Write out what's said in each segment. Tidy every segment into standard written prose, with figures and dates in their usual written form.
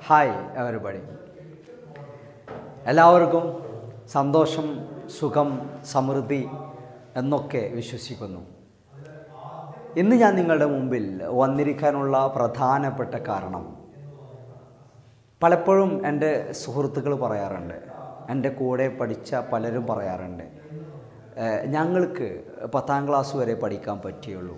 Hi everybody. എല്ലാവർക്കും സന്തോഷം, സുഖം, സമൃദ്ധി എന്നൊക്കെ വിശ്വസിക്കുന്നു. ഇന്ന് ഞാൻ നിങ്ങളുടെ മുമ്പിൽ വന്നിരിക്കാനുള്ള പ്രധാനപ്പെട്ട കാരണം, പലപ്പോഴും എൻ്റെ സുഹൃത്തുക്കൾ പറയാറുണ്ട്, എൻ്റെ കൂടെ പഠിച്ച പലരും പറയാറുണ്ട്, ഞങ്ങൾക്ക് 10ാം ക്ലാസ് വരെ പഠിക്കാൻ പറ്റുകയുള്ളൂ,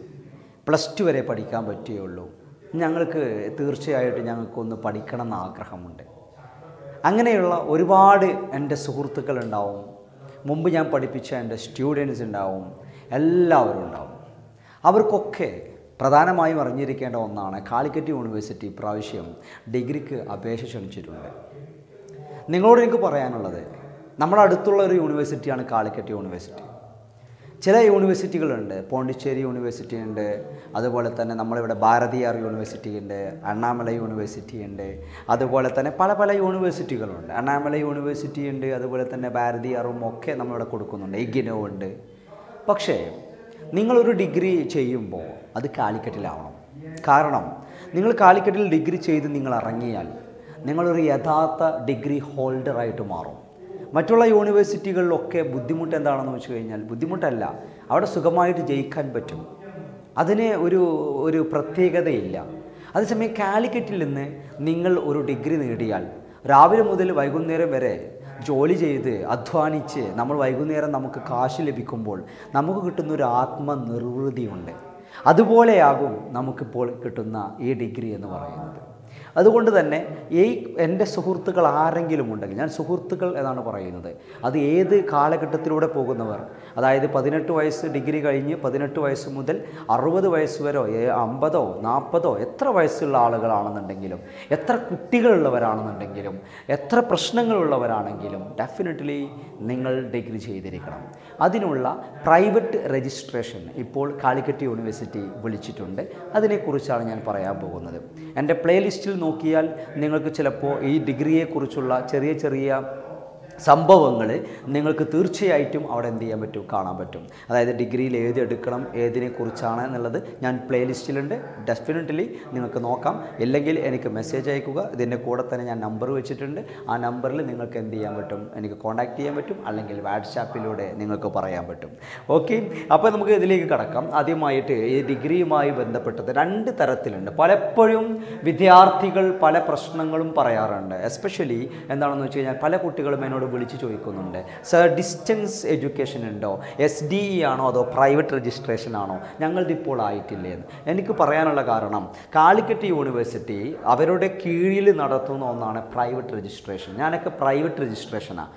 +2 വരെ പഠിക്കാൻ പറ്റുകയുള്ളൂ, ഞങ്ങൾക്ക് തീർച്ചയായിട്ടും ഞങ്ങൾക്കൊന്ന് പഠിക്കണം എന്ന് ആഗ്രഹമുണ്ട്. അങ്ങനെയുള്ള ഒരുപാട് എൻ്റെ സുഹൃത്തുക്കളുണ്ടാവും, മുമ്പ് ഞാൻ പഠിപ്പിച്ച എൻ്റെ സ്റ്റുഡൻസ് ഉണ്ടാവും, എല്ലാവരും ഉണ്ടാവും. അവർക്കൊക്കെ പ്രധാനമായും അറിഞ്ഞിരിക്കേണ്ട ഒന്നാണ്, കാലിക്കറ്റ് യൂണിവേഴ്സിറ്റി ഇപ്രാവശ്യം ഡിഗ്രിക്ക് അപേക്ഷ ക്ഷണിച്ചിട്ടുണ്ട്. നിങ്ങളോട് എനിക്ക് പറയാനുള്ളത്, നമ്മുടെ അടുത്തുള്ള ഒരു യൂണിവേഴ്സിറ്റിയാണ് കാലിക്കറ്റ് യൂണിവേഴ്സിറ്റി. ചില യൂണിവേഴ്സിറ്റികളുണ്ട്, പോണ്ടിച്ചേരി യൂണിവേഴ്സിറ്റി ഉണ്ട്, അതുപോലെ തന്നെ നമ്മളിവിടെ ഭാരതിയാർ യൂണിവേഴ്സിറ്റി ഉണ്ട്, അണ്ണാമല യൂണിവേഴ്സിറ്റി ഉണ്ട്, അതുപോലെ തന്നെ പല യൂണിവേഴ്സിറ്റികളുണ്ട്. അണ്ണാമല യൂണിവേഴ്സിറ്റി ഉണ്ട്, അതുപോലെ തന്നെ ഭാരതിയാറും ഒക്കെ നമ്മളിവിടെ കൊടുക്കുന്നുണ്ട്, ഇഗ്നോ ഉണ്ട്. പക്ഷേ നിങ്ങളൊരു ഡിഗ്രി ചെയ്യുമ്പോൾ അത് കാലിക്കറ്റിലാവണം. കാരണം നിങ്ങൾ കാലിക്കറ്റിൽ ഡിഗ്രി ചെയ്ത് നിങ്ങൾ ഇറങ്ങിയാൽ നിങ്ങളൊരു യഥാർത്ഥ ഡിഗ്രി ഹോൾഡറായിട്ട് മാറും. മറ്റുള്ള യൂണിവേഴ്സിറ്റികളിലൊക്കെ ബുദ്ധിമുട്ട് എന്താണെന്ന് വെച്ച് കഴിഞ്ഞാൽ, ബുദ്ധിമുട്ടല്ല, അവിടെ സുഖമായിട്ട് ജയിക്കാൻ പറ്റും, അതിന് ഒരു പ്രത്യേകതയില്ല. അതേസമയം കാലിക്കറ്റിൽ നിന്ന് നിങ്ങൾ ഒരു ഡിഗ്രി നേടിയാൽ രാവിലെ മുതൽ വൈകുന്നേരം വരെ ജോലി ചെയ്ത് അധ്വാനിച്ച് നമ്മൾ വൈകുന്നേരം നമുക്ക് കാശ് ലഭിക്കുമ്പോൾ നമുക്ക് കിട്ടുന്നൊരു ആത്മനിർവൃതിയുണ്ട്. അതുപോലെയാകും നമുക്കിപ്പോൾ കിട്ടുന്ന ഈ ഡിഗ്രി എന്ന് പറയുന്നത്. അതുകൊണ്ട് തന്നെ എൻ്റെ സുഹൃത്തുക്കൾ ആരെങ്കിലും ഉണ്ടെങ്കിൽ, ഞാൻ സുഹൃത്തുക്കൾ എന്നാണ് പറയുന്നത്, അത് ഏത് കാലഘട്ടത്തിലൂടെ പോകുന്നവർ, അതായത് 18 വയസ്സ് ഡിഗ്രി കഴിഞ്ഞ് 18 വയസ്സ് മുതൽ 60 വയസ്സ് വരെ, 50 40 എത്ര വയസ്സുള്ള ആളുകളാണെന്നുണ്ടെങ്കിലും, എത്ര കുട്ടികളുള്ളവരാണെന്നുണ്ടെങ്കിലും, എത്ര പ്രശ്നങ്ങളുള്ളവരാണെങ്കിലും ഡെഫിനറ്റ്ലി നിങ്ങൾ ഡിഗ്രി ചെയ്തിരിക്കണം. അതിനുള്ള പ്രൈവറ്റ് രജിസ്ട്രേഷൻ ഇപ്പോൾ കാലിക്കറ്റ് യൂണിവേഴ്സിറ്റി വിളിച്ചിട്ടുണ്ട്. അതിനെക്കുറിച്ചാണ് ഞാൻ പറയാൻ പോകുന്നത്. എൻ്റെ പ്ലേലിസ്റ്റിൽ നോക്കിയാൽ നിങ്ങൾക്ക് ചിലപ്പോൾ ഈ ഡിഗ്രിയെക്കുറിച്ചുള്ള ചെറിയ സംഭവങ്ങൾ നിങ്ങൾക്ക് തീർച്ചയായിട്ടും അവിടെ എന്ത് ചെയ്യാൻ പറ്റും, കാണാൻ പറ്റും. അതായത് ഡിഗ്രിയിൽ ഏത് എടുക്കണം, ഏതിനെക്കുറിച്ചാണ് എന്നുള്ളത് ഞാൻ പ്ലേലിസ്റ്റിലുണ്ട്. ഡെഫിനറ്റ്ലി നിങ്ങൾക്ക് നോക്കാം. ഇല്ലെങ്കിൽ എനിക്ക് മെസ്സേജ് അയക്കുക. ഇതിൻ്റെ കൂടെ തന്നെ ഞാൻ നമ്പർ വെച്ചിട്ടുണ്ട്. ആ നമ്പറിൽ നിങ്ങൾക്ക് എന്ത് ചെയ്യാൻ പറ്റും, എനിക്ക് കോൺടാക്റ്റ് ചെയ്യാൻ പറ്റും, അല്ലെങ്കിൽ വാട്സാപ്പിലൂടെ നിങ്ങൾക്ക് പറയാൻ പറ്റും. ഓക്കെ, അപ്പോൾ നമുക്ക് ഇതിലേക്ക് കടക്കാം. ആദ്യമായിട്ട് ഈ ഡിഗ്രിയുമായി ബന്ധപ്പെട്ടത് 2 തരത്തിലുണ്ട്. പലപ്പോഴും വിദ്യാർത്ഥികൾ പല പ്രശ്നങ്ങളും പറയാറുണ്ട്. എസ്പെഷ്യലി എന്താണെന്ന് വെച്ച് കഴിഞ്ഞാൽ, പല കുട്ടികളും എന്നോട് വിളിച്ച് ചോദിക്കുന്നുണ്ട്, സർ ഡിസ്റ്റൻസ് എഡ്യൂക്കേഷൻ ഉണ്ടോ, SDE ആണോ അതോ പ്രൈവറ്റ് രജിസ്ട്രേഷൻ ആണോ, ഞങ്ങളിതിപ്പോൾ ആയിട്ടില്ലേ എന്ന്. എനിക്ക് പറയാനുള്ള കാരണം, കാലിക്കറ്റ് യൂണിവേഴ്സിറ്റി അവരുടെ കീഴിൽ നടത്തുന്ന ഒന്നാണ് പ്രൈവറ്റ് രജിസ്ട്രേഷൻ. ഞാനൊക്കെ പ്രൈവറ്റ് രജിസ്ട്രേഷനാണ്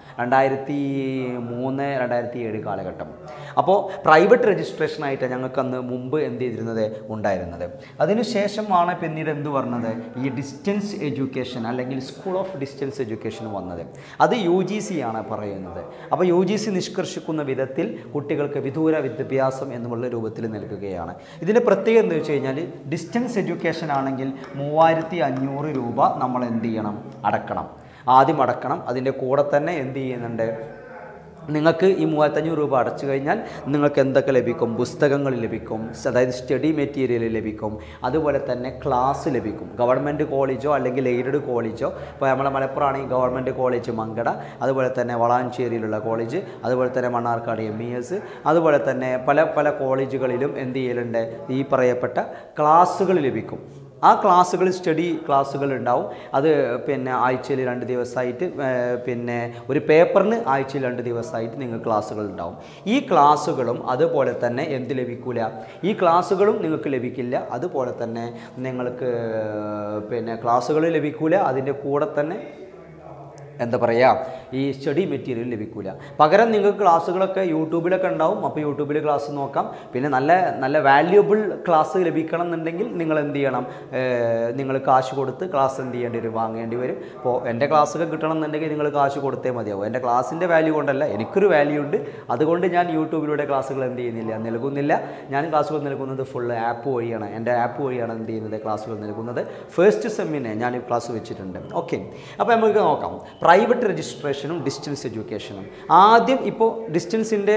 2003-2007 കാലഘട്ടം. അപ്പോൾ പ്രൈവറ്റ് രജിസ്ട്രേഷനായിട്ട് ഞങ്ങൾക്ക് അന്ന് മുമ്പ് എന്ത് ചെയ്തിരുന്നത് ഉണ്ടായിരുന്നത്. അതിനുശേഷമാണ് പിന്നീട് എന്ത് പറഞ്ഞത്, ഈ ഡിസ്റ്റൻസ് എഡ്യൂക്കേഷൻ അല്ലെങ്കിൽ സ്കൂൾ ഓഫ് ഡിസ്റ്റൻസ് എഡ്യൂക്കേഷൻ വന്നത്. അത് UGC ആണ് പറയുന്നത്. അപ്പോൾ UGC നിഷ്കർഷിക്കുന്ന വിധത്തിൽ കുട്ടികൾക്ക് വിദൂര വിദ്യാഭ്യാസം എന്നുള്ള രൂപത്തിൽ നൽകുകയാണ്. ഇതിൻ്റെ പ്രത്യേകത എന്ന് വെച്ച് കഴിഞ്ഞാൽ, ഡിസ്റ്റൻസ് എഡ്യൂക്കേഷൻ ആണെങ്കിൽ 3500 രൂപ നമ്മൾ എന്ത് ചെയ്യണം, ആദ്യം അടക്കണം. അതിൻ്റെ കൂടെ തന്നെ എന്ത് ചെയ്യുന്നുണ്ട്, നിങ്ങൾക്ക് ഈ 3500 രൂപ അടച്ചു കഴിഞ്ഞാൽ നിങ്ങൾക്ക് എന്തൊക്കെ ലഭിക്കും, പുസ്തകങ്ങൾ ലഭിക്കും, അതായത് സ്റ്റഡി മെറ്റീരിയൽ ലഭിക്കും, അതുപോലെ തന്നെ ക്ലാസ് ലഭിക്കും. ഗവൺമെൻറ് കോളേജോ അല്ലെങ്കിൽ എയ്ഡഡ് കോളേജോ, ഇപ്പോൾ നമ്മളെ മലപ്പുറമാണെങ്കിൽ ഗവൺമെൻറ് കോളേജ് മങ്കട, അതുപോലെ തന്നെ വളാഞ്ചേരിയിലുള്ള കോളേജ്, അതുപോലെ തന്നെ മണ്ണാർക്കാട് MES, അതുപോലെ തന്നെ പല കോളേജുകളിലും എന്ത് ചെയ്യലുണ്ട്, ഈ പറയപ്പെട്ട ക്ലാസ്സുകൾ ലഭിക്കും. ആ ക്ലാസ്സുകൾ സ്റ്റഡി ക്ലാസ്സുകൾ ഉണ്ടാവും. അത് പിന്നെ ആഴ്ചയിൽ 2 ദിവസമായിട്ട്, പിന്നെ ഒരു പേപ്പറിന് ആഴ്ചയിൽ 2 ദിവസമായിട്ട് നിങ്ങൾക്ക് ക്ലാസ്സുകൾ ഉണ്ടാവും. ഈ ക്ലാസ്സുകളും അതുപോലെ തന്നെ എന്ത് ലഭിക്കില്ല, ഈ ക്ലാസ്സുകളും നിങ്ങൾക്ക് ലഭിക്കില്ല. അതുപോലെ തന്നെ നിങ്ങൾക്ക് പിന്നെ ക്ലാസ്സുകൾ ലഭിക്കില്ല. അതിൻ്റെ കൂടെ തന്നെ എന്താ പറയുക, ഈ സ്റ്റഡി മെറ്റീരിയൽ ലഭിക്കില്ല. പകരം നിങ്ങൾക്ക് ക്ലാസ്സുകളൊക്കെ യൂട്യൂബിലൊക്കെ ഉണ്ടാവും. അപ്പോൾ യൂട്യൂബിൽ ക്ലാസ് നോക്കാം. പിന്നെ നല്ല വാല്യുബിൾ ക്ലാസ് ലഭിക്കണം എന്നുണ്ടെങ്കിൽ നിങ്ങൾ എന്ത് ചെയ്യണം, നിങ്ങൾ കാശ് കൊടുത്ത് ക്ലാസ് എന്ത് ചെയ്യേണ്ടി വരും, വാങ്ങേണ്ടി വരും. അപ്പോൾ എൻ്റെ ക്ലാസ്സൊക്കെ കിട്ടണം എന്നുണ്ടെങ്കിൽ നിങ്ങൾ കാശ് കൊടുത്തേ മതിയാവും. എൻ്റെ ക്ലാസ്സിൻ്റെ വാല്യൂ കൊണ്ടല്ല, എനിക്കൊരു വാല്യൂ ഉണ്ട്. അതുകൊണ്ട് ഞാൻ യൂട്യൂബിലൂടെ ക്ലാസ്സുകൾ എന്ത് ചെയ്യുന്നില്ല, നൽകുന്നില്ല. ഞാൻ ക്ലാസ്സുകൾ നൽകുന്നത് ഫുൾ ആപ്പ് വഴിയാണ്. എൻ്റെ ആപ്പ് വഴിയാണ് എന്ത് ചെയ്യുന്നത്, ക്ലാസ്സുകൾ നൽകുന്നത്. ഫസ്റ്റ് സെമ്മിന് ഞാൻ ക്ലാസ് വെച്ചിട്ടുണ്ട്. ഓക്കെ, അപ്പോൾ നമുക്ക് നോക്കാം. പ്രൈവറ്റ് രജിസ്ട്രേഷൻ എഡ്യൂക്കേഷനും ഡിസ്റ്റൻസ് എഡ്യൂക്കേഷനും. ആദ്യം ഇപ്പോൾ ഡിസ്റ്റൻസിൻ്റെ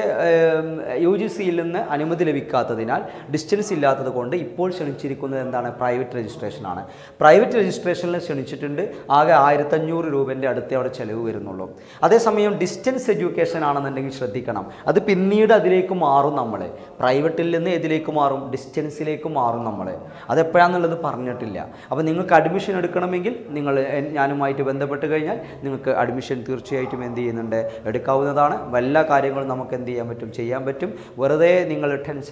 UGCയിൽ നിന്ന് അനുമതി ലഭിക്കാത്തതിനാൽ ഡിസ്റ്റൻസ് ഇല്ലാത്തത് കൊണ്ട് ഇപ്പോൾ ക്ഷണിച്ചിരിക്കുന്നത് എന്താണ്? പ്രൈവറ്റ് രജിസ്ട്രേഷനാണ്. പ്രൈവറ്റ് രജിസ്ട്രേഷനിൽ ക്ഷണിച്ചിട്ടുണ്ട്. ആകെ 1500 രൂപേൻ്റെ അടുത്തേ അവിടെ ചിലവ് വരുന്നുള്ളൂ. അതേസമയം ഡിസ്റ്റൻസ് എഡ്യൂക്കേഷൻ ആണെന്നുണ്ടെങ്കിൽ ശ്രദ്ധിക്കണം, അത് പിന്നീട് അതിലേക്ക് മാറും. നമ്മൾ പ്രൈവറ്റിൽ നിന്ന് ഏതിലേക്ക് മാറും? ഡിസ്റ്റൻസിലേക്ക് മാറും. നമ്മൾ അതെപ്പോഴാണെന്നുള്ളത് പറഞ്ഞിട്ടില്ല. അപ്പോൾ നിങ്ങൾക്ക് അഡ്മിഷൻ എടുക്കണമെങ്കിൽ നിങ്ങൾ ഞാനുമായിട്ട് ബന്ധപ്പെട്ട് കഴിഞ്ഞാൽ നിങ്ങൾക്ക് അഡ്മിഷൻ തീർച്ചയായിട്ടും എന്ത് ചെയ്യുന്നുണ്ട്? എടുക്കാവുന്നതാണ്. വല്ല കാര്യങ്ങളും നമുക്ക് എന്ത് ചെയ്യാൻ പറ്റും? ചെയ്യാൻ പറ്റും. വെറുതെ നിങ്ങൾ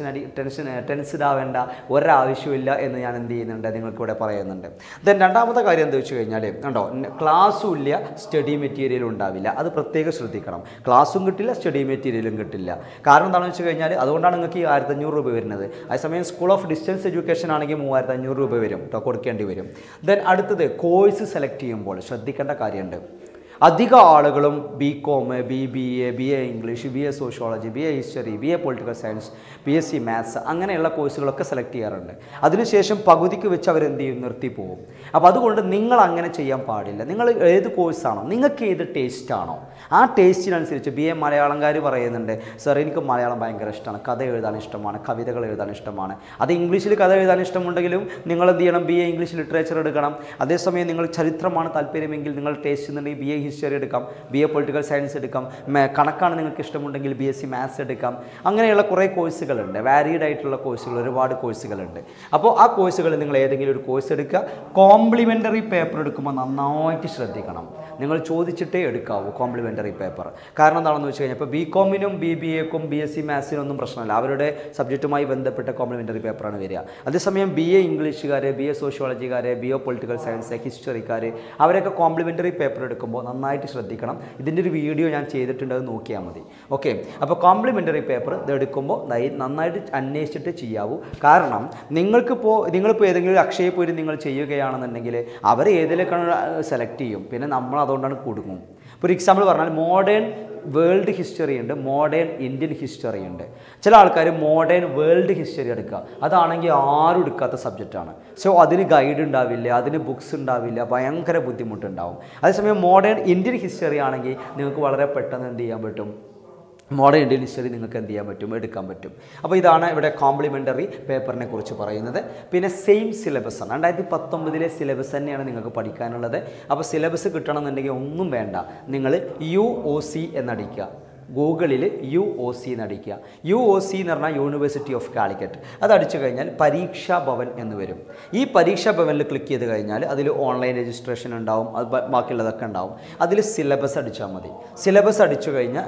ടെൻസ്ഡ് ആവേണ്ട ഒരാവശ്യമില്ല എന്ന് ഞാൻ എന്ത് ചെയ്യുന്നുണ്ട്? നിങ്ങൾക്കിവിടെ പറയുന്നുണ്ട്. ദെൻ രണ്ടാമത്തെ കാര്യം എന്താ വെച്ച് കഴിഞ്ഞാൽ കണ്ടോ, ക്ലാസ്സും ഇല്ല, സ്റ്റഡി മെറ്റീരിയലും ഉണ്ടാവില്ല. അത് പ്രത്യേകം ശ്രദ്ധിക്കണം. ക്ലാസ്സും കിട്ടില്ല, സ്റ്റഡി മെറ്റീരിയലും കിട്ടില്ല. കാരണം എന്താണെന്ന് വെച്ച് കഴിഞ്ഞാൽ അതുകൊണ്ടാണ് നിങ്ങൾക്ക് ഈ 1500 രൂപ വരുന്നത്. അതേസമയം സ്കൂൾ ഓഫ് ഡിസ്റ്റൻസ് എഡ്യൂക്കേഷൻ ആണെങ്കിൽ 3500 രൂപ വരും കേട്ടോ, കൊടുക്കേണ്ടി വരും. ദെൻ അടുത്തത് കോഴ്സ് സെലക്ട് ചെയ്യുമ്പോൾ ശ്രദ്ധിക്കേണ്ട കാര്യമുണ്ട്. അധിക ആളുകളും BCom, BBA, BA English, BA sociology, BA history, BA political science, BSc maths അങ്ങനെയുള്ള കോഴ്സുകളൊക്കെ സെലക്ട് ചെയ്യാറുണ്ട്. അതിനുശേഷം പകുതിക്ക് വെച്ച് അവരെന്ത് ചെയ്യും? നിർത്തി പോകും. അപ്പോൾ അതുകൊണ്ട് നിങ്ങൾ അങ്ങനെ ചെയ്യാൻ പാടില്ല. നിങ്ങൾ ഏത് കോഴ്സാണോ, നിങ്ങൾക്ക് ഏത് ടേസ്റ്റാണോ ആ ടേസ്റ്റിനനുസരിച്ച് BA മലയാളംകാർ പറയുന്നുണ്ട്, സാർ എനിക്ക് മലയാളം ഭയങ്കര ഇഷ്ടമാണ്, കഥ എഴുതാൻ ഇഷ്ടമാണ്, കവിതകൾ എഴുതാൻ ഇഷ്ടമാണ്. അത് ഇംഗ്ലീഷിൽ കഥ എഴുതാൻ ഇഷ്ടമുണ്ടെങ്കിലും നിങ്ങൾ എന്ത് ചെയ്യണം? BA ഇംഗ്ലീഷ് ലിറ്ററേച്ചർ എടുക്കണം. അതേസമയം നിങ്ങൾ ചരിത്രമാണ് താല്പര്യമെങ്കിൽ നിങ്ങൾ ടേസ്റ്റ് എന്നുണ്ടെങ്കിൽ BA ഹിസ്റ്ററി എടുക്കാം, BA പൊളിറ്റിക്കൽ സയൻസ് എടുക്കാം. കണക്കാണ് നിങ്ങൾക്ക് ഇഷ്ടമുണ്ടെങ്കിൽ BSc മാത്സ് എടുക്കാം. അങ്ങനെയുള്ള കുറേ കോഴ്സുകളുണ്ട്, വാരീഡ് ആയിട്ടുള്ള കോഴ്സുകൾ, ഒരുപാട് കോഴ്സുകളുണ്ട്. അപ്പോൾ ആ കോഴ്സുകളിൽ നിങ്ങൾ ഏതെങ്കിലും ഒരു കോഴ്സ് എടുക്കുക. കോംപ്ലിമെൻ്ററി പേപ്പർ എടുക്കുമ്പോൾ നന്നായിട്ട് ശ്രദ്ധിക്കണം. നിങ്ങൾ ചോദിച്ചിട്ടേ എടുക്കാവൂ കോംപ്ലിമെൻ്ററി പേപ്പർ. കാരണം എന്താണെന്ന് വെച്ച് കഴിഞ്ഞാൽ ഇപ്പോൾ BComനും BBAക്കും BSc മാത്സിനൊന്നും പ്രശ്നമില്ല, അവരുടെ സബ്ജക്റ്റുമായി ബന്ധപ്പെട്ട കോംപ്ലിമെൻ്ററി പേപ്പറാണ് വരിക. അതേസമയം BA ഇംഗ്ലീഷുകാർ, BA സോഷ്യോളജിക്കാർ, BA പൊളിറ്റിക്കൽ സയൻസ്, ഹിസ്റ്ററിക്കാർ അവരൊക്കെ കോംപ്ലിമെൻ്ററി പേപ്പർ എടുക്കുമ്പോൾ നന്നായിട്ട് ശ്രദ്ധിക്കണം. ഇതിൻ്റെ ഒരു വീഡിയോ ഞാൻ ചെയ്തിട്ടുണ്ട്, അത് നോക്കിയാൽ മതി. ഓക്കെ, അപ്പോൾ കോംപ്ലിമെൻ്ററി പേപ്പർ ഇത് എടുക്കുമ്പോൾ നന്നായിട്ട് അന്വേഷിച്ചിട്ട് ചെയ്യാവൂ. കാരണം നിങ്ങളിപ്പോൾ ഏതെങ്കിലും അക്ഷയയിൽ പോയിട്ട് നിങ്ങൾ ചെയ്യുകയാണെന്നുണ്ടെങ്കിൽ അവർ ഏതിലേക്കാണ് സെലക്ട് ചെയ്യും, പിന്നെ നമ്മൾ അതുകൊണ്ടാണ് കുടുങ്ങും. ഒരു എക്സാമ്പിൾ പറഞ്ഞാൽ മോഡേൺ വേൾഡ് ഹിസ്റ്ററി ഉണ്ട്, മോഡേൺ ഇന്ത്യൻ ഹിസ്റ്ററി ഉണ്ട്. ചില ആൾക്കാർ മോഡേൺ വേൾഡ് ഹിസ്റ്ററി എടുക്കുക, അതാണെങ്കിൽ ആരും എടുക്കാത്ത സബ്ജക്റ്റാണ്. സോ അതിന് ഗൈഡ് ഉണ്ടാവില്ല, അതിന് ബുക്സ് ഉണ്ടാവില്ല, ഭയങ്കര ബുദ്ധിമുട്ടുണ്ടാവും. അതേസമയം മോഡേൺ ഇന്ത്യൻ ഹിസ്റ്ററി ആണെങ്കിൽ നിങ്ങൾക്ക് വളരെ പെട്ടെന്ന് എന്ത് ചെയ്യാൻ പറ്റും? മോഡേൺ ഇന്ത്യൻ ഹിസ്റ്ററി നിങ്ങൾക്ക് എന്ത് ചെയ്യാൻ പറ്റും? എടുക്കാൻ പറ്റും. അപ്പോൾ ഇതാണ് ഇവിടെ കോംപ്ലിമെൻ്ററി പേപ്പറിനെ കുറിച്ച് പറയുന്നത്. പിന്നെ സെയിം സിലബസാണ്, 2019 സിലബസ് തന്നെയാണ് നിങ്ങൾക്ക് പഠിക്കാനുള്ളത്. അപ്പോൾ സിലബസ് കിട്ടണമെന്നുണ്ടെങ്കിൽ ഒന്നും വേണ്ട, നിങ്ങൾ UOC എന്നടിക്കുക. ഗൂഗിളിൽ UOC എന്നടിക്കുക. UOC എന്ന് പറഞ്ഞാൽ യൂണിവേഴ്സിറ്റി ഓഫ് കാലിക്കറ്റ്. അതടിച്ചു കഴിഞ്ഞാൽ പരീക്ഷാ ഭവൻ എന്ന് വരും. ഈ പരീക്ഷാ ഭവനിൽ ക്ലിക്ക് ചെയ്ത് കഴിഞ്ഞാൽ അതിൽ ഓൺലൈൻ രജിസ്ട്രേഷൻ ഉണ്ടാവും, അത് ബാക്കിയുള്ളതൊക്കെ ഉണ്ടാവും. അതിൽ സിലബസ് അടിച്ചാൽ മതി. സിലബസ് അടിച്ചു കഴിഞ്ഞാൽ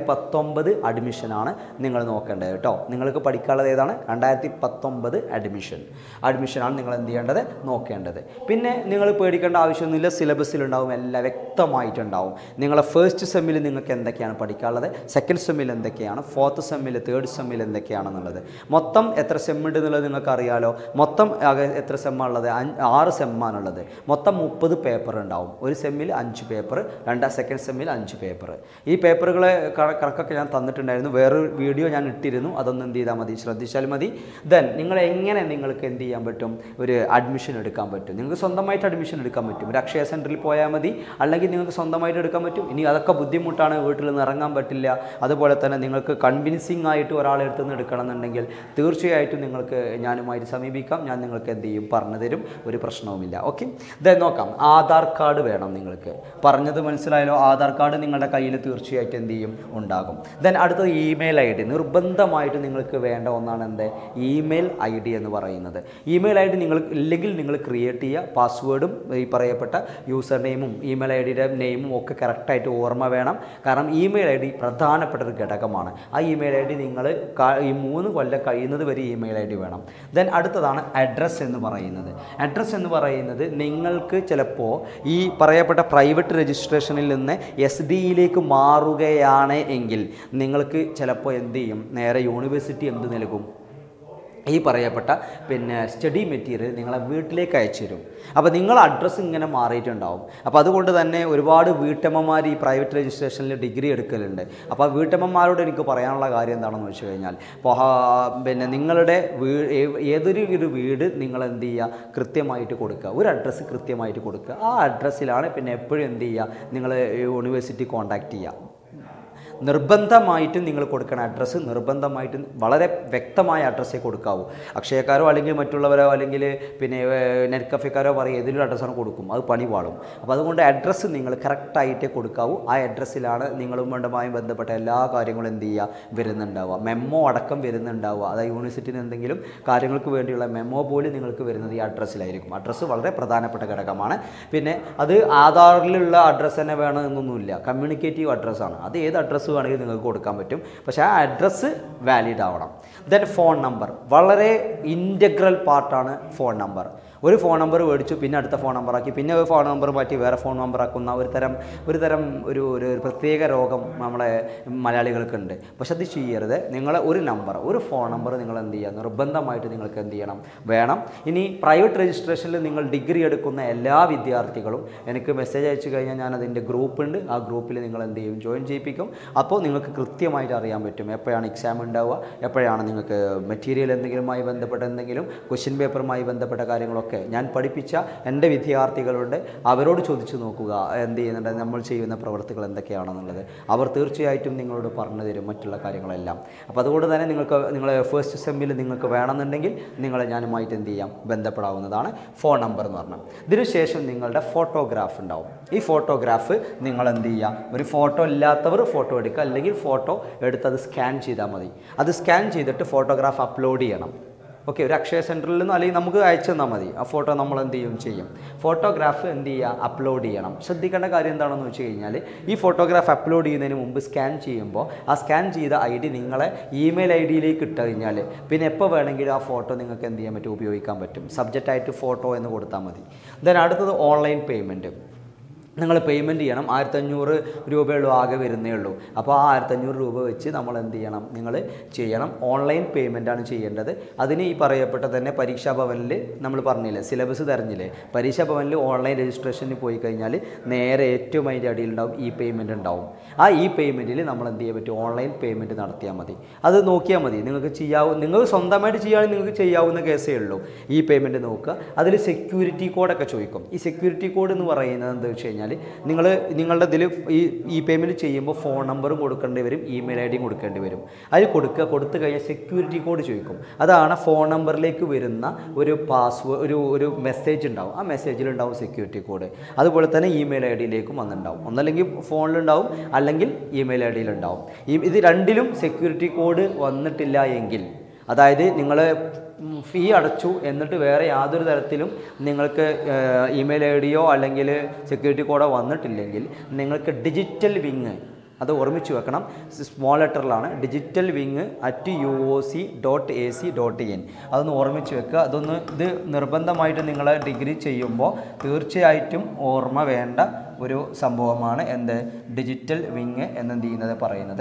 2019 അഡ്മിഷനാണ് നിങ്ങൾ നോക്കേണ്ടത് കേട്ടോ. നിങ്ങൾക്ക് പഠിക്കാനുള്ളത് ഏതാണ്? 2019 അഡ്മിഷനാണ് നിങ്ങൾ എന്ത് ചെയ്യേണ്ടത്? നോക്കേണ്ടത്. പിന്നെ നിങ്ങൾ പേടിക്കേണ്ട ആവശ്യമൊന്നുമില്ല, സിലബസിലുണ്ടാവും, എല്ലാം വ്യക്തമായിട്ടുണ്ടാവും. നിങ്ങളെ ഫസ്റ്റ് സെമ്മിൽ നിങ്ങൾക്ക് എന്തൊക്കെയാണ് പഠിക്കാനുള്ളത്, സെക്കൻഡ് സെമ്മിൽ എന്തൊക്കെയാണ്, ഫോർത്ത് സെമ്മിൽ, തേർഡ് സെമ്മിൽ എന്തൊക്കെയാണെന്നുള്ളത്. മൊത്തം എത്ര സെമ്മുണ്ട് എന്നുള്ളത് നിങ്ങൾക്ക് അറിയാലോ. മൊത്തം എത്ര സെമ്മാണുള്ളത്? 6 സെമ്മാണുള്ളത്. മൊത്തം 30 പേപ്പർ ഉണ്ടാവും. ഒരു സെമ്മിൽ 5 പേപ്പർ, സെക്കൻഡ് സെമ്മിൽ 5 പേപ്പർ. ഈ പേപ്പറുകളെ കണക്കൊക്കെ ഞാൻ തന്നിട്ടുണ്ടായിരുന്നു, വേറൊരു വീഡിയോ ഞാൻ ഇട്ടിരുന്നു, അതൊന്നും എന്ത് ചെയ്താൽ മതി, ശ്രദ്ധിച്ചാൽ മതി. ദെൻ നിങ്ങൾ എങ്ങനെ നിങ്ങൾക്ക് എന്ത് ചെയ്യാൻ പറ്റും? ഒരു അഡ്മിഷൻ എടുക്കാൻ പറ്റും. നിങ്ങൾക്ക് സ്വന്തമായിട്ട് അഡ്മിഷൻ എടുക്കാൻ പറ്റും. ഒരു അക്ഷയ സെൻറ്ററിൽ പോയാൽ മതി, അല്ലെങ്കിൽ നിങ്ങൾക്ക് സ്വന്തമായിട്ട് എടുക്കാൻ പറ്റും. ഇനി അതൊക്കെ ബുദ്ധിമുട്ടാണ്, വീട്ടിൽ നിന്ന് ഇറങ്ങാൻ പറ്റില്ല, അതുപോലെ തന്നെ നിങ്ങൾക്ക് കൺവിൻസിംഗ് ആയിട്ട് ഒരാളെ അടുത്ത് നിന്ന് എടുക്കണം എന്നുണ്ടെങ്കിൽ തീർച്ചയായിട്ടും നിങ്ങൾക്ക് ഞാനുമായിട്ട് സമീപിക്കാം. ഞാൻ നിങ്ങൾക്ക് എന്ത് ചെയ്യും? പറഞ്ഞു തരും, ഒരു പ്രശ്നവുമില്ല. ഓക്കെ, ദെൻ നോക്കാം. ആധാർ കാർഡ് വേണം നിങ്ങൾക്ക്. പറഞ്ഞത് മനസ്സിലായല്ലോ. ആധാർ കാർഡ് നിങ്ങളുടെ കയ്യിൽ തീർച്ചയായിട്ടും എന്ത് ചെയ്യും? ഉണ്ടാകും. ദെൻ അടുത്തത് ഇമെയിൽ ID. നിർബന്ധമായിട്ട് നിങ്ങൾക്ക് വേണ്ട ഒന്നാണ് എന്ത്? ഇമെയിൽ ID എന്ന് പറയുന്നത്. ഇമെയിൽ ID നിങ്ങൾ ഇല്ലെങ്കിൽ നിങ്ങൾ ക്രിയേറ്റ് ചെയ്യുക. പാസ്വേഡും ഈ പറയപ്പെട്ട യൂസർ നെയിമും ഇമെയിൽ IDയുടെ നെയിമും ഒക്കെ കറക്റ്റായിട്ട് ഓർമ്മ വേണം. കാരണം ഇമെയിൽ ID പ്രധാനപ്പെട്ട ഒരു ഘടകമാണ്. ആ ഇമെയിൽ ID നിങ്ങൾ ഈ 3 കൊല്ലം കഴിയുന്നത് വരെ ഇമെയിൽ ID വേണം. ദെൻ അടുത്തതാണ് അഡ്രസ്സ് എന്ന് പറയുന്നത്. അഡ്രസ്സ് എന്ന് പറയുന്നത് നിങ്ങൾക്ക് ചിലപ്പോൾ ഈ പറയപ്പെട്ട പ്രൈവറ്റ് രജിസ്ട്രേഷനിൽ നിന്ന് SDയിലേക്ക് മാറുകയാണ് എങ്കിൽ നിങ്ങൾക്ക് ചിലപ്പോൾ എന്ത് ചെയ്യും? നേരെ യൂണിവേഴ്സിറ്റി എന്ത് നൽകും? ഈ പറയപ്പെട്ട പിന്നെ സ്റ്റഡി മെറ്റീരിയൽ നിങ്ങളെ വീട്ടിലേക്ക് അയച്ചു തരും. അപ്പോൾ നിങ്ങളെ അഡ്രസ്സ് ഇങ്ങനെ മാറിയിട്ടുണ്ടാവും. അപ്പോൾ അതുകൊണ്ട് തന്നെ ഒരുപാട് വീട്ടമ്മമാർ ഈ പ്രൈവറ്റ് രജിസ്ട്രേഷനിൽ ഡിഗ്രി എടുക്കലുണ്ട്. അപ്പോൾ ആ വീട്ടമ്മമാരോട് എനിക്ക് പറയാനുള്ള കാര്യം എന്താണെന്ന് വെച്ച് കഴിഞ്ഞാൽ, പിന്നെ നിങ്ങളുടെ ഏതൊരു വീട് നിങ്ങൾ എന്ത് ചെയ്യുക, കൃത്യമായിട്ട് കൊടുക്കുക, ഒരു അഡ്രസ്സ് കൃത്യമായിട്ട് കൊടുക്കുക. ആ അഡ്രസ്സിലാണ് പിന്നെ എപ്പോഴും എന്ത് ചെയ്യുക, നിങ്ങൾ യൂണിവേഴ്സിറ്റി കോൺടാക്റ്റ് ചെയ്യുക. നിർബന്ധമായിട്ടും നിങ്ങൾ കൊടുക്കുന്ന അഡ്രസ്സ് നിർബന്ധമായിട്ടും വളരെ വ്യക്തമായ അഡ്രസ്സേ കൊടുക്കാവൂ. അക്ഷയക്കാരോ അല്ലെങ്കിൽ മറ്റുള്ളവരോ അല്ലെങ്കിൽ പിന്നെ നെറ്റ് കഫേക്കാരോ പറയും ഏതൊരു അഡ്രസ്സാണ് കൊടുക്കും, അത് പണി പാളും. അപ്പോൾ അതുകൊണ്ട് അഡ്രസ്സ് നിങ്ങൾ കറക്റ്റായിട്ടേ കൊടുക്കാവൂ. ആ അഡ്രസ്സിലാണ് നിങ്ങളുമായി ബന്ധപ്പെട്ട എല്ലാ കാര്യങ്ങളും എന്ത് ചെയ്യുക വരുന്നുണ്ടാവുക. മെമ്മോ അടക്കം വരുന്നുണ്ടാവുക. അതായത് യൂണിവേഴ്സിറ്റിയിൽ എന്തെങ്കിലും കാര്യങ്ങൾക്ക് വേണ്ടിയുള്ള മെമ്മോ പോലും നിങ്ങൾക്ക് വരുന്നത് ഈ അഡ്രസ്സിലായിരിക്കും. അഡ്രസ്സ് വളരെ പ്രധാനപ്പെട്ട ഘടകമാണ്. പിന്നെ അത് ആധാറിലുള്ള അഡ്രസ്സ് തന്നെ വേണമെന്നൊന്നുമില്ല, കമ്മ്യൂണിക്കേറ്റീവ് അഡ്രസ്സാണ്. അത് ഏത് അഡ്രസ്സ് വേണമെങ്കിൽ നിങ്ങൾക്ക് കൊടുക്കാൻ പറ്റും. പക്ഷേ ആ അഡ്രസ്സ് വാലിഡ് ആവണം. ദെൻ ഫോൺ നമ്പർ വളരെ ഇൻറ്റഗ്രൽ പാർട്ടാണ് ഫോൺ നമ്പർ. ഒരു ഫോൺ നമ്പർ മേടിച്ചു, പിന്നെ അടുത്ത ഫോൺ നമ്പറാക്കി, പിന്നെ ഒരു ഫോൺ നമ്പർ മാറ്റി വേറെ ഫോൺ നമ്പറാക്കുന്ന ഒരു തരം ഒരു പ്രത്യേക രോഗം നമ്മളെ മലയാളികൾക്കുണ്ട്. പക്ഷെ അത് ചെയ്യരുത്. നിങ്ങളെ ഒരു ഫോൺ നമ്പർ നിങ്ങൾ എന്ത് ചെയ്യുക, നിർബന്ധമായിട്ട് നിങ്ങൾക്ക് എന്ത് ചെയ്യണം വേണം. ഇനി പ്രൈവറ്റ് രജിസ്ട്രേഷനിൽ നിങ്ങൾ ഡിഗ്രി എടുക്കുന്ന എല്ലാ വിദ്യാർത്ഥികളും എനിക്ക് മെസ്സേജ് അയച്ചു കഴിഞ്ഞാൽ ഞാൻ അതിൻ്റെ ഗ്രൂപ്പുണ്ട്, ആ ഗ്രൂപ്പിൽ നിങ്ങൾ എന്ത് ചെയ്യും, ജോയിൻ ചെയ്യിപ്പിക്കും. അപ്പോൾ നിങ്ങൾക്ക് കൃത്യമായിട്ട് അറിയാൻ പറ്റും എപ്പോഴാണ് എക്സാം ഉണ്ടാവുക, എപ്പോഴാണ് നിങ്ങൾക്ക് മെറ്റീരിയൽ എന്തെങ്കിലുമായി ബന്ധപ്പെട്ട എന്തെങ്കിലും ക്വസ്റ്റ്യൻ പേപ്പറുമായി ബന്ധപ്പെട്ട കാര്യങ്ങളൊക്കെ ഞാൻ പഠിപ്പിച്ച എൻ്റെ വിദ്യാർത്ഥികളുണ്ട്. അവരോട് ചോദിച്ചു നോക്കുക എന്ത് ചെയ്യുന്നുണ്ട്, നമ്മൾ ചെയ്യുന്ന പ്രവൃത്തികൾ എന്തൊക്കെയാണെന്നുള്ളത്. അവർ തീർച്ചയായിട്ടും നിങ്ങളോട് പറഞ്ഞു തരും മറ്റുള്ള കാര്യങ്ങളെല്ലാം. അപ്പോൾ അതുകൊണ്ട് തന്നെ നിങ്ങൾ ഫസ്റ്റ് സെമ്മിൽ നിങ്ങൾക്ക് വേണമെന്നുണ്ടെങ്കിൽ ഞാനുമായിട്ട് എന്ത് ചെയ്യാം, ബന്ധപ്പെടാവുന്നതാണ്. ഫോൺ നമ്പർ എന്ന് പറഞ്ഞാൽ ഇതിനുശേഷം നിങ്ങളുടെ ഫോട്ടോഗ്രാഫ് ഉണ്ടാവും. ഈ ഫോട്ടോഗ്രാഫ് നിങ്ങൾ എന്ത് ചെയ്യുക, ഒരു ഫോട്ടോ ഇല്ലാത്തവർ ഫോട്ടോ എടുക്കുക, അല്ലെങ്കിൽ ഫോട്ടോ എടുത്ത് അത് സ്കാൻ ചെയ്താൽ മതി. അത് സ്കാൻ ചെയ്തിട്ട് ഫോട്ടോഗ്രാഫ് അപ്ലോഡ് ചെയ്യണം. ഓക്കെ, ഒരു അക്ഷയ സെൻറ്ററിൽ നിന്ന് അല്ലെങ്കിൽ നമുക്ക് അയച്ചു തന്നാൽ മതി. ആ ഫോട്ടോ നമ്മൾ എന്ത് ചെയ്യും, ഫോട്ടോഗ്രാഫ് എന്ത് ചെയ്യുക, അപ്ലോഡ് ചെയ്യണം. ശ്രദ്ധിക്കേണ്ട കാര്യം എന്താണെന്ന് വെച്ച് കഴിഞ്ഞാൽ, ഈ ഫോട്ടോഗ്രാഫ് അപ്ലോഡ് ചെയ്യുന്നതിന് മുമ്പ് സ്കാൻ ചെയ്യുമ്പോൾ ആ സ്കാൻ ചെയ്ത ID നിങ്ങളെ ഇമെയിൽ IDയിലേക്ക് ഇട്ട് കഴിഞ്ഞാൽ പിന്നെ എപ്പോൾ വേണമെങ്കിലും ആ ഫോട്ടോ നിങ്ങൾക്ക് എന്ത് ചെയ്യാൻ പറ്റും, ഉപയോഗിക്കാൻ പറ്റും. സബ്ജക്റ്റായിട്ട് ഫോട്ടോ എന്ന് കൊടുത്താൽ മതി. ദെൻ അടുത്തത് ഓൺലൈൻ പേയ്മെൻറ്റ്. നിങ്ങൾ പേയ്മെൻറ്റ് ചെയ്യണം. 1500 രൂപയുള്ളൂ ആകെ വരുന്നേ ഉള്ളൂ. അപ്പോൾ ആ 1500 രൂപ വെച്ച് നമ്മൾ എന്ത് ചെയ്യണം, നിങ്ങൾ ചെയ്യണം. ഓൺലൈൻ പേയ്മെൻറ്റാണ് ചെയ്യേണ്ടത്. അതിന് ഈ പറയപ്പെട്ട തന്നെ പരീക്ഷാ ഭവനിൽ നമ്മൾ പറഞ്ഞില്ലേ, സിലബസ് തരഞ്ഞില്ലേ, പരീക്ഷാ ഭവനിൽ ഓൺലൈൻ രജിസ്ട്രേഷന് പോയി കഴിഞ്ഞാൽ നേരെ ഏറ്റവും അതിൻ്റെ അടിയിലുണ്ടാവും ഈ പേയ്മെൻറ്റ് ഉണ്ടാവും. ആ ഈ പേയ്മെൻറ്റിൽ നമ്മൾ എന്ത് ചെയ്യാൻ പറ്റും, ഓൺലൈൻ പേയ്മെൻറ്റ് നടത്തിയാൽ മതി. അത് നോക്കിയാൽ മതി. നിങ്ങൾക്ക് നിങ്ങൾ സ്വന്തമായിട്ട് ചെയ്യുകയാണെങ്കിൽ നിങ്ങൾക്ക് ചെയ്യാവുന്ന കേസേ ഉള്ളൂ. ഈ പേയ്മെൻറ്റ് നോക്കുക. അതിൽ സെക്യൂരിറ്റി കോഡൊക്കെ ചോദിക്കും. ഈ സെക്യൂരിറ്റി കോഡ് എന്ന് പറയുന്നത് എന്താ വെച്ച് കഴിഞ്ഞാൽ, നിങ്ങളുടെ ഇതിൽ ഈ പേയ്മെൻറ്റ് ചെയ്യുമ്പോൾ ഫോൺ നമ്പറും കൊടുക്കേണ്ടി വരും, ഇമെയിൽ IDയും കൊടുക്കേണ്ടി വരും. അതിൽ കൊടുത്തു കഴിഞ്ഞാൽ സെക്യൂരിറ്റി കോഡ് ചോദിക്കും. അതാണ് ഫോൺ നമ്പറിലേക്ക് വരുന്ന ഒരു ഒരു മെസ്സേജ് ഉണ്ടാവും. ആ മെസ്സേജിലുണ്ടാവും സെക്യൂരിറ്റി കോഡ്. അതുപോലെ തന്നെ ഇമെയിൽ IDയിലേക്കും വന്നിട്ടുണ്ടാവും. ഒന്നല്ലെങ്കിൽ ഫോണിലുണ്ടാവും, അല്ലെങ്കിൽ ഇമെയിൽ IDയിലുണ്ടാവും. ഇത് രണ്ടിലും സെക്യൂരിറ്റി കോഡ് വന്നിട്ടില്ല എങ്കിൽ, അതായത് നിങ്ങൾ ഫീ അടച്ചു എന്നിട്ട് വേറെ യാതൊരു തരത്തിലും നിങ്ങൾക്ക് ഇമെയിൽ IDയോ അല്ലെങ്കിൽ സെക്യൂരിറ്റി കോഡോ വന്നിട്ടില്ലെങ്കിൽ, നിങ്ങൾക്ക് ഡിജിറ്റൽ വിങ്, അത് ഓർമ്മിച്ച് വെക്കണം, സ്മോൾ ലെറ്ററിലാണ്, digitalwing@uoc.ac.in. അതൊന്ന് ഓർമ്മിച്ച് വെക്കുക. ഇത് നിർബന്ധമായിട്ട് നിങ്ങൾ ഡിഗ്രി ചെയ്യുമ്പോൾ തീർച്ചയായിട്ടും ഓർമ്മ വേണ്ട ഒരു സംഭവമാണ്. എന്ത്, ഡിജിറ്റൽ വിങ് എന്നെന്ത് ചെയ്യുന്നത് പറയുന്നത്,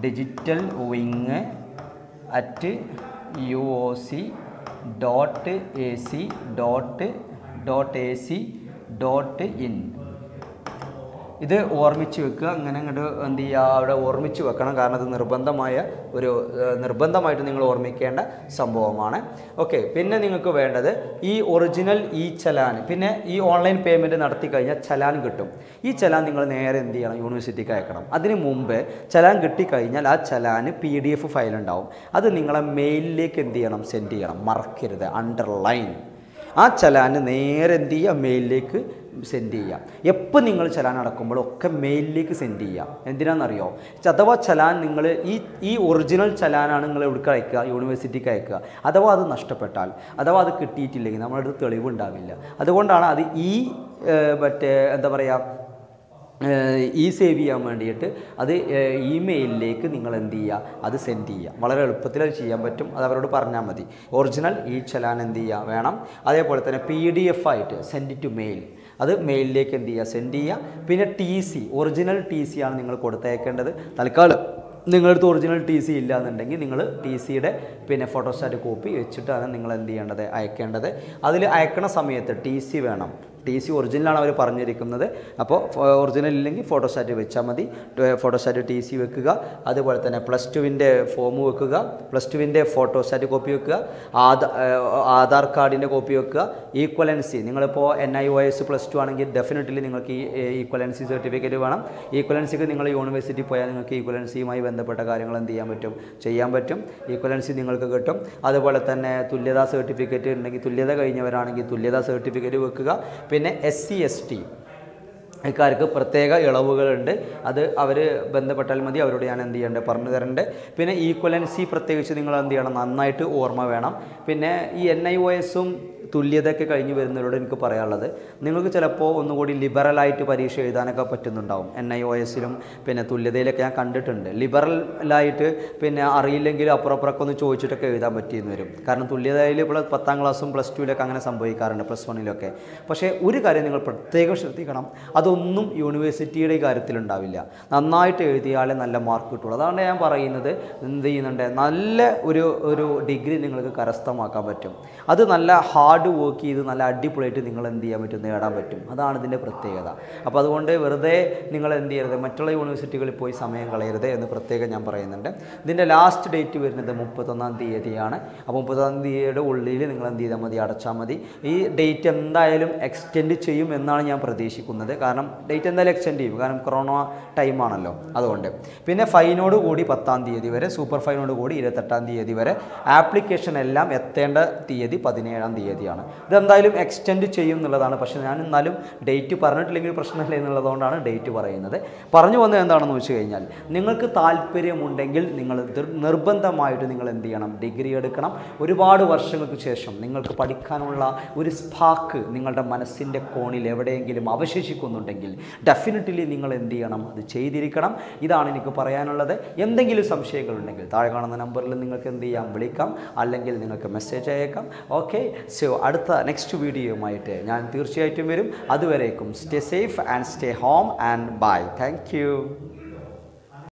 digitalwing@uoc.ac.in. ഇത് ഓർമ്മിച്ച് വെക്കുക. അങ്ങനെ അങ്ങോട്ട് എന്ത് ചെയ്യുക, അവിടെ ഓർമ്മിച്ച് വെക്കണം. കാരണം അത് നിർബന്ധമായിട്ട് നിങ്ങൾ ഓർമ്മിക്കേണ്ട സംഭവമാണ്. ഓക്കെ, പിന്നെ നിങ്ങൾക്ക് വേണ്ടത് ഈ ഒറിജിനൽ ചലാൻ. പിന്നെ ഈ ഓൺലൈൻ പേയ്മെൻറ്റ് നടത്തി കഴിഞ്ഞാൽ ചലാൻ കിട്ടും. ഈ ചലാൻ നിങ്ങൾ നേരെ എന്ത് ചെയ്യണം, യൂണിവേഴ്സിറ്റിക്ക് അയക്കണം. അതിന് മുമ്പ് ചലാൻ കിട്ടിക്കഴിഞ്ഞാൽ ആ ചലാന് PDF ഫയൽ ഉണ്ടാവും. അത് നിങ്ങളെ മെയിലിലേക്ക് എന്ത് ചെയ്യണം, സെൻഡ് ചെയ്യണം. മറക്കരുത്, അണ്ടർലൈൻ. ആ ചലാന് നേരെ എന്ത് ചെയ്യുക, മെയിലിലേക്ക് സെൻഡ് ചെയ്യുക. എപ്പോൾ നിങ്ങൾ ചലാൻ അടക്കുമ്പോഴൊക്കെ മെയിലിലേക്ക് സെൻഡ് ചെയ്യുക. എന്തിനാണെന്നറിയോ, അഥവാ ചലാൻ നിങ്ങൾ ഈ ഒറിജിനൽ ചലാനാണ് നിങ്ങൾ എവിടേക്ക് അയക്കുക, യൂണിവേഴ്സിറ്റിക്ക് അയക്കുക. അഥവാ അത് നഷ്ടപ്പെട്ടാൽ, അഥവാ അത് കിട്ടിയിട്ടില്ലെങ്കിൽ നമ്മുടെ അടുത്ത് തെളിവുണ്ടാവില്ല. അതുകൊണ്ടാണ് അത് എന്താ പറയുക, സേവ് ചെയ്യാൻ വേണ്ടിയിട്ട് അത് ഇമെയിലിലേക്ക് നിങ്ങൾ എന്ത് ചെയ്യുക, അത് സെൻഡ് ചെയ്യുക. വളരെ എളുപ്പത്തിൽ അത് ചെയ്യാൻ പറ്റും. അത് അവരോട് പറഞ്ഞാൽ മതി. ഒറിജിനൽ ചലാൻ എന്ത് ചെയ്യുക വേണം. അതേപോലെ തന്നെ PDF ആയിട്ട് സെൻഡ് ടു മെയിൽ, അത് മെയിലിലേക്ക് എന്ത് ചെയ്യുക, സെൻഡ് ചെയ്യുക. പിന്നെ ഒറിജിനൽ TC ആണ് നിങ്ങൾ കൊടുത്തയക്കേണ്ടത്. തൽക്കാലം നിങ്ങളുടെ ഒറിജിനൽ ടി സി ഇല്ല എന്നുണ്ടെങ്കിൽ നിങ്ങൾ ടി സിയുടെ പിന്നെ ഫോട്ടോസ്റ്റാറ്റ് കോപ്പി വെച്ചിട്ടാണ് നിങ്ങൾ എന്ത് ചെയ്യേണ്ടത്, അയക്കേണ്ടത്. അതിൽ അയക്കണ സമയത്ത് ടി സി വേണം. ടി സി ഒറിജിനലാണ് അവർ പറഞ്ഞിരിക്കുന്നത്. അപ്പോൾ ഒറിജിനൽ ഇല്ലെങ്കിൽ ഫോട്ടോസ്റ്റാറ്റ് വെച്ചാൽ മതി. ഫോട്ടോസ്റ്റാറ്റ് ടി സി വെക്കുക. അതുപോലെ തന്നെ +2 ഫോം വെക്കുക, +2 ഫോട്ടോസ്റ്റാറ്റ് കോപ്പി വെക്കുക, ആധാർ കാർഡിൻ്റെ കോപ്പി വെക്കുക. ഈക്വലൻസി നിങ്ങളിപ്പോൾ NIOS +2 ആണെങ്കിൽ ഡെഫിനറ്റ്ലി നിങ്ങൾക്ക് ഈ ഈക്വലൻസി സർട്ടിഫിക്കറ്റ് വേണം. ഈക്വലൻസിക്ക് നിങ്ങൾ യൂണിവേഴ്സിറ്റി പോയാൽ നിങ്ങൾക്ക് ഈക്വലൻസിയുമായി ബന്ധപ്പെട്ട കാര്യങ്ങൾ എന്ത് ചെയ്യാൻ പറ്റും. ഈക്വലൻസി നിങ്ങൾക്ക് കിട്ടും. അതുപോലെ തന്നെ തുല്യതാ സർട്ടിഫിക്കറ്റ് ഉണ്ടെങ്കിൽ, തുല്യത കഴിഞ്ഞവരാണെങ്കിൽ തുല്യതാ സർട്ടിഫിക്കറ്റ് വെക്കുക. പിന്നെ SC ST ഇക്കാർക്ക് പ്രത്യേക ഇളവുകളുണ്ട്. അത് അവർ ബന്ധപ്പെട്ടാൽ മതി. അവരോട് ഞാൻ എന്ത് ചെയ്യേണ്ടത് പറഞ്ഞു തരേണ്ടത്. പിന്നെ ഈക്വലൻസി പ്രത്യേകിച്ച് നിങ്ങൾ എന്ത് ചെയ്യണം, നന്നായിട്ട് ഓർമ്മ വേണം. പിന്നെ ഈ NIOSും തുല്യതയൊക്കെ കഴിഞ്ഞ് വരുന്നവരോട് എനിക്ക് പറയാനുള്ളത്, നിങ്ങൾക്ക് ചിലപ്പോൾ ഒന്നുകൂടി ലിബറലായിട്ട് പരീക്ഷ എഴുതാനൊക്കെ പറ്റുന്നുണ്ടാവും. NIOSലും പിന്നെ തുല്യതയിലൊക്കെ ഞാൻ കണ്ടിട്ടുണ്ട്. ലിബറലായിട്ട് പിന്നെ അറിയില്ലെങ്കിൽ അപ്പുറമൊക്കെ ഒന്ന് ചോദിച്ചിട്ടൊക്കെ എഴുതാൻ പറ്റിയെന്ന് വരും. കാരണം തുല്യതയിൽ ഇപ്പോൾ 10ാം ക്ലാസ്സും +2ലൊക്കെ അങ്ങനെ സംഭവിക്കാറുണ്ട്, +1ലൊക്കെ. പക്ഷേ ഒരു കാര്യം നിങ്ങൾ പ്രത്യേകം ശ്രദ്ധിക്കണം, അതൊന്നും യൂണിവേഴ്സിറ്റിയുടെ കാര്യത്തിലുണ്ടാവില്ല. നന്നായിട്ട് എഴുതിയാലേ നല്ല മാർക്ക് കിട്ടുള്ളൂ. അതാണ് ഞാൻ പറയുന്നത്, എന്ത് ചെയ്യുന്നുണ്ട്, നല്ല ഒരു ഡിഗ്രി നിങ്ങൾക്ക് കരസ്ഥമാക്കാൻ പറ്റും. അത് നല്ല ഹാർഡ് വർക്ക് ചെയ്ത് നല്ല അടിപൊളിയായിട്ട് നിങ്ങൾ എന്ത് ചെയ്യാൻ പറ്റും, നേടാൻ പറ്റും. അതാണ് ഇതിൻ്റെ പ്രത്യേകത. അപ്പോൾ അതുകൊണ്ട് വെറുതെ നിങ്ങൾ എന്ത് ചെയ്യരുത്, മറ്റുള്ള യൂണിവേഴ്സിറ്റികളിൽ പോയി സമയം കളയരുത് എന്ന് പ്രത്യേകം ഞാൻ പറയുന്നുണ്ട്. ഇതിൻ്റെ ലാസ്റ്റ് ഡേറ്റ് വരുന്നത് 31-ാം തീയതിയാണ്. അപ്പോൾ 30-ാം തീയതിയുടെ ഉള്ളിൽ നിങ്ങൾ എന്ത് ചെയ്താൽ മതി, അടച്ചാൽ മതി. ഈ ഡേറ്റ് എന്തായാലും എക്സ്റ്റെൻഡ് ചെയ്യും എന്നാണ് ഞാൻ പ്രതീക്ഷിക്കുന്നത്. കാരണം ഡേറ്റ് എന്തായാലും എക്സ്റ്റെൻഡ് ചെയ്യും, കാരണം കൊറോണ ടൈമാണല്ലോ. അതുകൊണ്ട് പിന്നെ ഫൈനോട് കൂടി 10-ാം തീയതി വരെ, സൂപ്പർ ഫൈനോട് കൂടി 28-ാം തീയതി വരെ. ആപ്ലിക്കേഷൻ എല്ലാം എത്തേണ്ട തീയതി 17-ാം തീയതിയാണ്. ഇതെന്തായാലും എക്സ്റ്റെൻഡ് ചെയ്യും എന്നുള്ളതാണ്. പക്ഷേ ഞാൻ എന്നാലും ഡേറ്റ് പറഞ്ഞിട്ടില്ലെങ്കിൽ പ്രശ്നമില്ല എന്നുള്ളതുകൊണ്ടാണ് ഡേറ്റ് പറയുന്നത്. പറഞ്ഞു വന്നത് എന്താണെന്ന് വെച്ച് കഴിഞ്ഞാൽ, നിങ്ങൾക്ക് താല്പര്യമുണ്ടെങ്കിൽ നിങ്ങൾ നിർബന്ധമായിട്ട് നിങ്ങൾ എന്ത് ചെയ്യണം, ഡിഗ്രി എടുക്കണം. ഒരുപാട് വർഷങ്ങൾക്ക് ശേഷം നിങ്ങൾക്ക് പഠിക്കാനുള്ള ഒരു സ്പാർക്ക് നിങ്ങളുടെ മനസ്സിൻ്റെ കോണിൽ എവിടെയെങ്കിലും അവശേഷിക്കുന്നുണ്ടെങ്കിൽ ഡെഫിനറ്റ്ലി നിങ്ങൾ എന്ത് ചെയ്യണം, അത് ചെയ്തിരിക്കണം. ഇതാണ് എനിക്ക് പറയാനുള്ളത്. എന്തെങ്കിലും സംശയങ്ങളുണ്ടെങ്കിൽ താഴെ കാണുന്ന നമ്പറിൽ നിങ്ങൾക്ക് എന്ത് ചെയ്യാം, വിളിക്കാം, അല്ലെങ്കിൽ നിങ്ങൾക്ക് മെസ്സേജ് അയക്കാം. ഓക്കെ, സോ അടുത്ത നെക്സ്റ്റ് വീഡിയോയുമായിട്ട് ഞാൻ തീർച്ചയായിട്ടും വരും. അതുവരേക്കും stay safe and stay home and bye. Thank U.